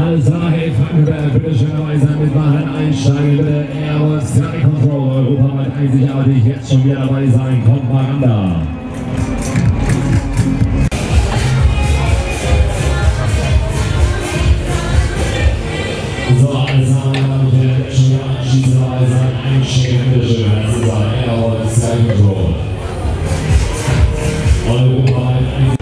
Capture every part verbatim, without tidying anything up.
Also, hey, Frankenberg, bitte schön dabei sein mit Waren einsteigen, bitte. Airbus Traffic Control, europaweit einzigartig, jetzt schon wieder dabei sein, kommt Maranda. So, alle zusammen, bitte schon wieder anschließend dabei sein, einsteigen, bitte schön. Das ist ein Airbus Traffic Control. Europaweit einzigartig.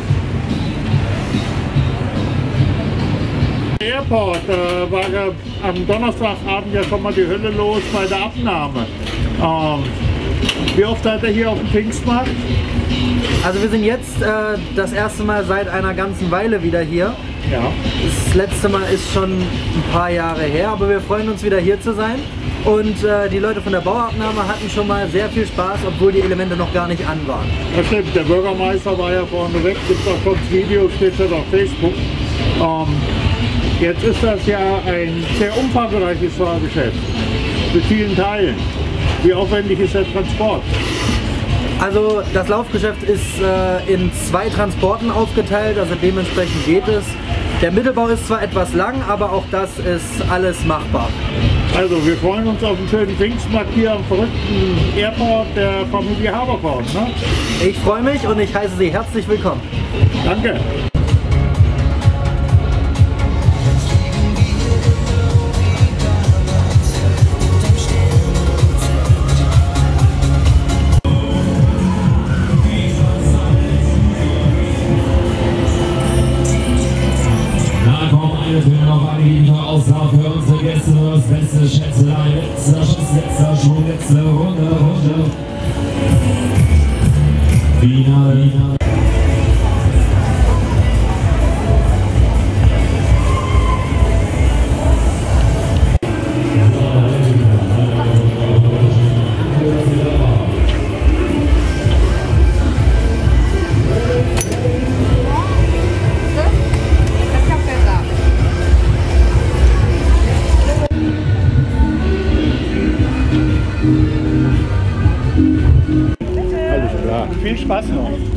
Airport äh, war ja am Donnerstagabend ja schon mal die Hölle los bei der Abnahme. Ähm, wie oft seid ihr hier auf dem Pfingstmarkt? Also wir sind jetzt äh, das erste Mal seit einer ganzen Weile wieder hier. Ja. Das letzte Mal ist schon ein paar Jahre her, aber wir freuen uns wieder hier zu sein. Und äh, die Leute von der Bauabnahme hatten schon mal sehr viel Spaß, obwohl die Elemente noch gar nicht an waren. Das stimmt, der Bürgermeister war ja vorne weg, gibt auch schon das Video, steht schon auf Facebook. Ähm, Jetzt ist das ja ein sehr umfangreiches Fahrgeschäft mit vielen Teilen. Wie aufwendig ist der Transport? Also das Laufgeschäft ist äh, in zwei Transporten aufgeteilt, also dementsprechend geht es. Der Mittelbau ist zwar etwas lang, aber auch das ist alles machbar. Also wir freuen uns auf einen schönen Pfingstmarkt hier am verrückten Airport der Familie Haberkorn. Ne? Ich freue mich und ich heiße Sie herzlich willkommen. Danke. Auslauf für unsere Gäste, nur das beste Schätzelein, letzter Schuss, letzter Schwung, letzte Runde, Runde. Finale, Finale. Viel Spaß noch.